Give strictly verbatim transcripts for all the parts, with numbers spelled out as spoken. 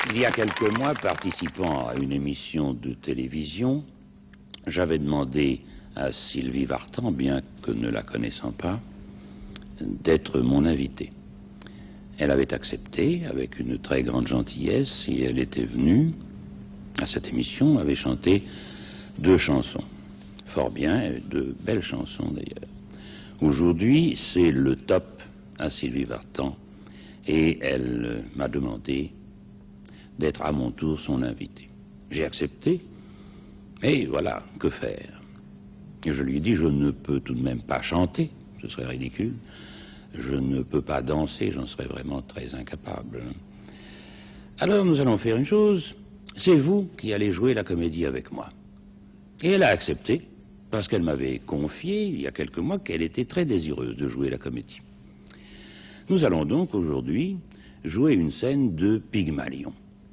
Il y a quelques mois, participant à une émission de télévision, j'avais demandé à Sylvie Vartan, bien que ne la connaissant pas, d'être mon invitée. Elle avait accepté avec une très grande gentillesse et elle était venue à cette émission, avait chanté deux chansons. Fort bien, de belles chansons d'ailleurs. Aujourd'hui, c'est le top à Sylvie Vartan et elle m'a demandé d'être à mon tour son invité. J'ai accepté, et voilà, que faire? Et je lui ai dit, je ne peux tout de même pas chanter, ce serait ridicule. Je ne peux pas danser, j'en serais vraiment très incapable. Alors nous allons faire une chose, c'est vous qui allez jouer la comédie avec moi. Et elle a accepté, parce qu'elle m'avait confié, il y a quelques mois, qu'elle était très désireuse de jouer la comédie. Nous allons donc aujourd'hui jouer une scène de Pygmalion.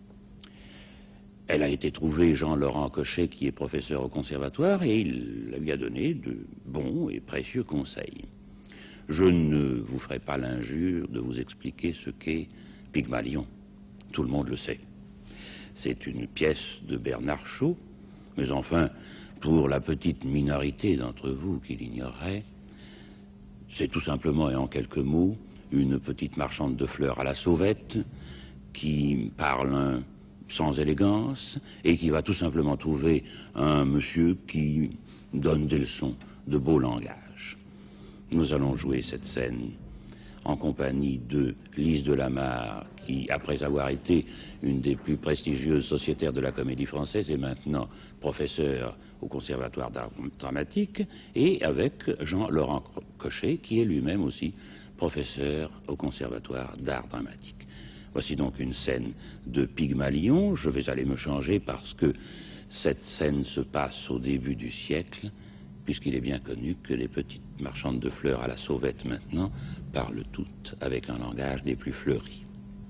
Elle a été trouvée Jean-Laurent Cochet, qui est professeur au conservatoire, et il lui a donné de bons et précieux conseils. Je ne vous ferai pas l'injure de vous expliquer ce qu'est Pygmalion. Tout le monde le sait. C'est une pièce de Bernard Shaw, mais enfin, pour la petite minorité d'entre vous qui l'ignorerait, c'est tout simplement et en quelques mots une petite marchande de fleurs à la sauvette qui parle sans élégance et qui va tout simplement trouver un monsieur qui donne des leçons de beau langage. Nous allons jouer cette scène en compagnie de Lise de Lamare, qui, après avoir été une des plus prestigieuses sociétaires de la comédie française, est maintenant professeur au Conservatoire d'art dramatique, et avec Jean-Laurent Cochet, qui est lui-même aussi professeur au Conservatoire d'art dramatique. Voici donc une scène de Pygmalion. Je vais aller me changer parce que cette scène se passe au début du siècle, puisqu'il est bien connu que les petites marchandes de fleurs à la sauvette maintenant parlent toutes avec un langage des plus fleuris.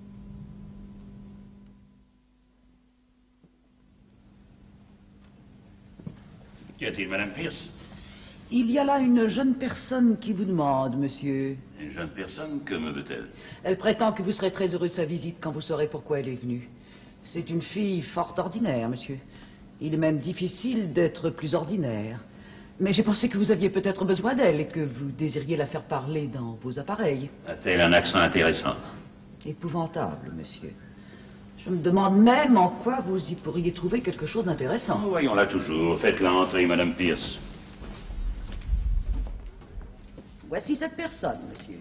Qu'y a-t-il, Madame Pierce? Il y a là une jeune personne qui vous demande, monsieur. Une jeune personne, que me veut-elle? Elle prétend que vous serez très heureux de sa visite quand vous saurez pourquoi elle est venue. C'est une fille fort ordinaire, monsieur. Il est même difficile d'être plus ordinaire. Mais j'ai pensé que vous aviez peut-être besoin d'elle et que vous désiriez la faire parler dans vos appareils. A-t-elle un accent intéressant? Épouvantable, monsieur. Je me demande même en quoi vous y pourriez trouver quelque chose d'intéressant. Oh, voyons-la toujours. Faites-la entrer, Madame Pierce. Voici cette personne, monsieur.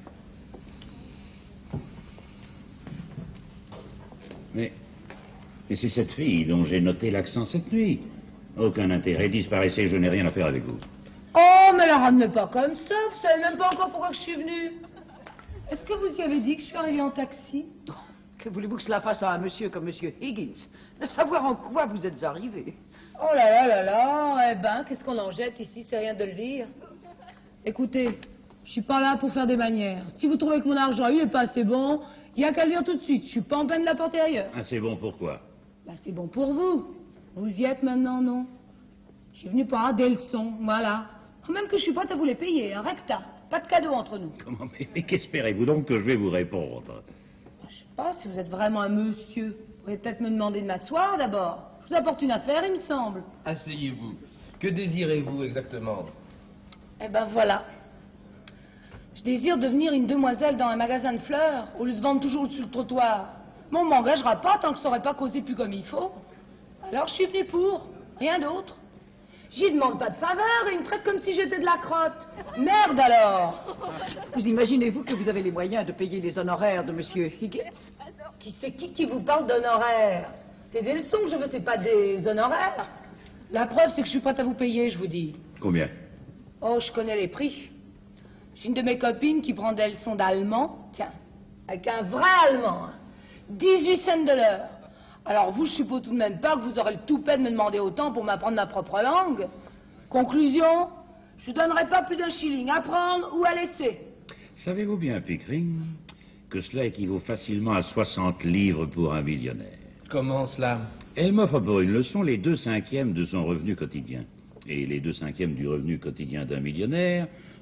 Mais, mais c'est cette fille dont j'ai noté l'accent cette nuit. Aucun intérêt. Disparaissez, je n'ai rien à faire avec vous. Oh, mais la ramenez pas comme ça. Vous savez même pas encore pourquoi je suis venue. Est-ce que vous y avez dit que je suis arrivée en taxi? Oh, que voulez-vous que cela fasse à un monsieur comme monsieur Higgins? De savoir en quoi vous êtes arrivé. Oh là là là là. Eh ben, qu'est-ce qu'on en jette ici, c'est rien de le dire. Écoutez, je suis pas là pour faire des manières. Si vous trouvez que mon argent, il est pas assez bon, il y a qu'à le dire tout de suite. Je suis pas en peine de l'apporter ailleurs. Ah, c'est bon, pourquoi? Bah, c'est bon pour vous. Vous y êtes maintenant, non? Je suis venu pour avoir des leçons, voilà. Même que je suis prête à vous les payer, un recta. Pas de cadeau entre nous. Comment? Mais, mais qu'espérez-vous donc que je vais vous répondre? Je sais pas, si vous êtes vraiment un monsieur, vous pourriez peut-être me demander de m'asseoir d'abord. Je vous apporte une affaire, il me semble. Asseyez-vous. Que désirez-vous exactement? Eh ben voilà. Je désire devenir une demoiselle dans un magasin de fleurs, au lieu de vendre toujours sur le trottoir. Mais on m'engagera pas tant que je saurais pas causer plus comme il faut. Alors je suis venue pour, rien d'autre. J'y demande pas de faveur et il me traite comme si j'étais de la crotte. Merde alors. Vous imaginez-vous que vous avez les moyens de payer les honoraires de monsieur Higgins? Qui c'est qui qui vous parle d'honoraires? C'est des leçons que je veux, c'est pas des honoraires. La preuve, c'est que je suis prête à vous payer, je vous dis. Combien? Oh, je connais les prix. J'ai une de mes copines qui prend des leçons d'allemand, tiens, avec un vrai allemand, hein. dix-huit cents de l'heure. Alors vous, je suppose tout de même pas que vous aurez le toupet de me demander autant pour m'apprendre ma propre langue. Conclusion, je ne donnerai pas plus d'un shilling à prendre ou à laisser. Savez-vous bien, Pickering, que cela équivaut facilement à soixante livres pour un millionnaire? Comment cela? Elle m'offre pour une leçon les deux cinquièmes de son revenu quotidien. Et les deux cinquièmes du revenu quotidien d'un millionnaire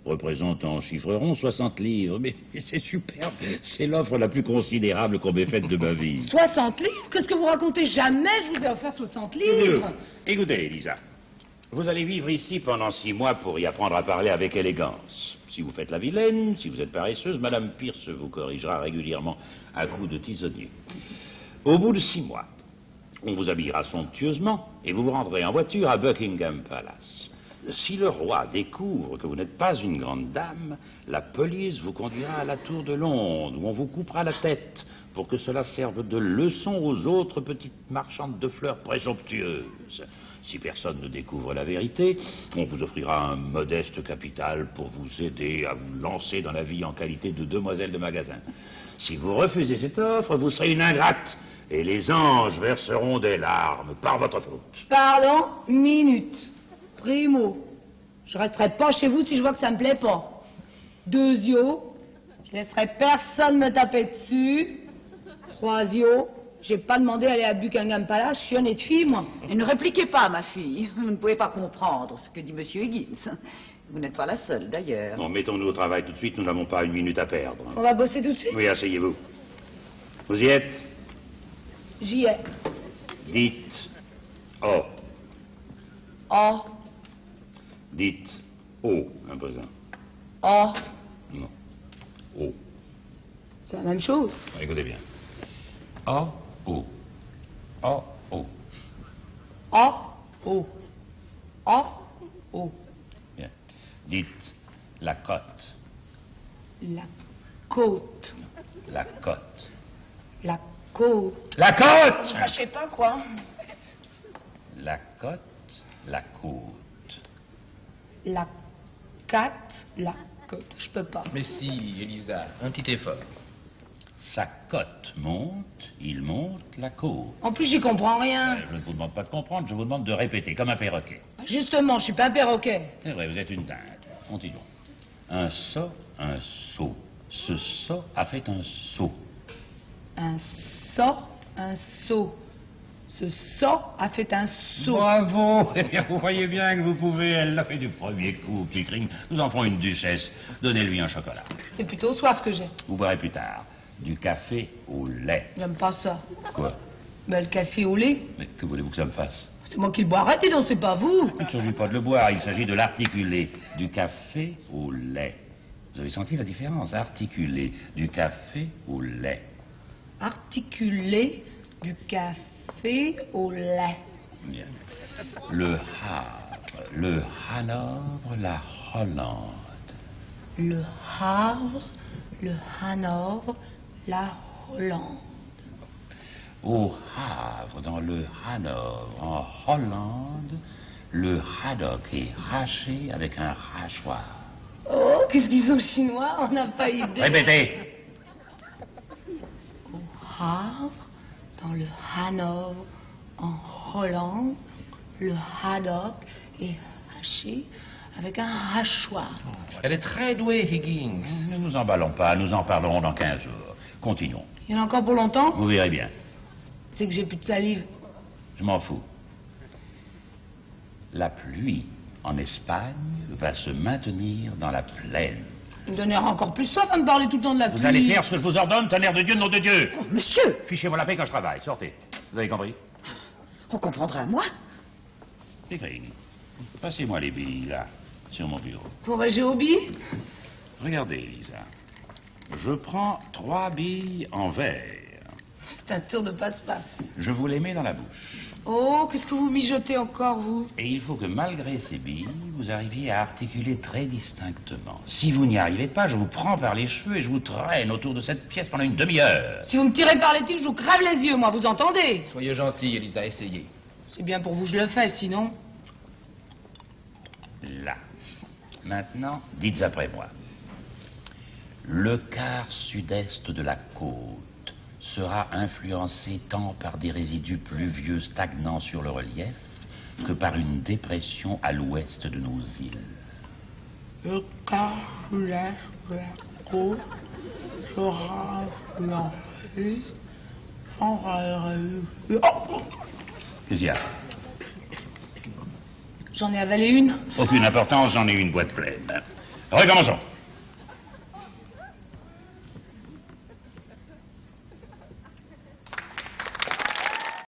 représentant en chiffre rond soixante livres. Mais, mais c'est superbe, c'est l'offre la plus considérable qu'on m'ait faite de ma vie. soixante livres? Qu'est-ce que vous racontez? Jamais je vous ai offert soixante livres. Écoutez, Elisa, vous allez vivre ici pendant six mois pour y apprendre à parler avec élégance. Si vous faites la vilaine, si vous êtes paresseuse, Madame Pierce vous corrigera régulièrement à coups de tisonnier. Au bout de six mois, on vous habillera somptueusement et vous vous rendrez en voiture à Buckingham Palace. Si le roi découvre que vous n'êtes pas une grande dame, la police vous conduira à la tour de Londres, où on vous coupera la tête pour que cela serve de leçon aux autres petites marchandes de fleurs présomptueuses. Si personne ne découvre la vérité, on vous offrira un modeste capital pour vous aider à vous lancer dans la vie en qualité de demoiselle de magasin. Si vous refusez cette offre, vous serez une ingrate, et les anges verseront des larmes par votre faute. Pardon, minute. Primo, je resterai pas chez vous si je vois que ça me plaît pas. Deuxio, je laisserai personne me taper dessus. Troisio, j'ai pas demandé à aller à Buckingham Palace, je suis honnête fille, moi. Et ne répliquez pas, ma fille. Vous ne pouvez pas comprendre ce que dit Monsieur Higgins. Vous n'êtes pas la seule, d'ailleurs. Bon, mettons-nous au travail tout de suite, nous n'avons pas une minute à perdre. On va bosser tout de suite? Oui, asseyez-vous. Vous y êtes? J'y ai. Dites O. Oh, Dites O, un présent. oh, Non. O. c'est la même chose. Écoutez bien. O, O. O, O. Oh, oh, oh, oh. Bien. Dites la cote. La côte, La cote. la côte. La côte! Je sais pas quoi. La cote, la côte. La cate, la côte. Je peux pas. Mais si, Elisa, un petit effort. Sa cote monte, il monte la côte. En plus, j'y comprends rien. Euh, je ne vous demande pas de comprendre, je vous demande de répéter, comme un perroquet. Justement, je suis pas un perroquet. C'est vrai, vous êtes une dinde. Continuons. Un saut, un saut. Ce saut a fait un saut. Un saut, un saut. Ce saut a fait un saut. Bravo! Eh bien, vous voyez bien que vous pouvez. Elle l'a fait du premier coup, Pickering. Nous en ferons une duchesse. Donnez-lui un chocolat. C'est plutôt soif que j'ai. Vous boirez plus tard. Du café au lait. J'aime pas ça. Quoi? Ben, le café au lait, Mais que voulez-vous que ça me fasse? c'est moi qui le boirai, dis donc, c'est pas vous. Il ne s'agit pas de le boire, il s'agit de l'articuler. Du café au lait. Vous avez senti la différence? Articuler. Du café au lait. Articuler du café au lait. Bien. Le Havre, le Hanovre, la Hollande. Le Havre, le Hanovre, la Hollande. Au Havre, dans le Hanovre, en Hollande, le haddock est haché avec un hachoir. Oh, qu'est-ce qu'ils sont chinois? On n'a pas idée. Répétez. Au Havre, dans le Hanovre, en Hollande, le haddock est haché avec un hachoir. Elle est très douée, Higgins. Ne nous emballons pas, nous en parlerons dans quinze jours. Continuons. Il y en a encore pour longtemps? Vous verrez bien. C'est que j'ai plus de salive. Je m'en fous. La pluie en Espagne va se maintenir dans la plaine. Vous me donnez encore plus soif à me parler tout le temps de la pluie. Vous allez faire ce que je vous ordonne, tonnerre de Dieu, nom de Dieu. Oh, monsieur, Fichez-moi la paix quand je travaille. Sortez. Vous avez compris? on comprendra à moi. Pickering, passez-moi les billes, là, sur mon bureau. Pour j'ai hobby? Regardez, Lisa. Je prends trois billes en verre. C'est un tour de passe-passe. Je vous les mets dans la bouche. Oh, qu'est-ce que vous mijotez encore, vous? Et il faut que malgré ces billes, vous arriviez à articuler très distinctement. Si vous n'y arrivez pas, je vous prends par les cheveux et je vous traîne autour de cette pièce pendant une demi-heure. Si vous me tirez par les tiges, je vous crève les yeux, moi, vous entendez? Soyez gentil, Elisa, essayez. C'est bien pour vous, je le fais, sinon... Là. Maintenant, dites après moi. Le quart sud-est de la côte sera influencé tant par des résidus pluvieux stagnants sur le relief que par une dépression à l'ouest de nos îles. Le quart sud-est de la côte sera influencé par les résidus... Oh! Qu'est-ce qu'il y a? J'en ai avalé une. Aucune importance, j'en ai une boîte pleine. Recommençons.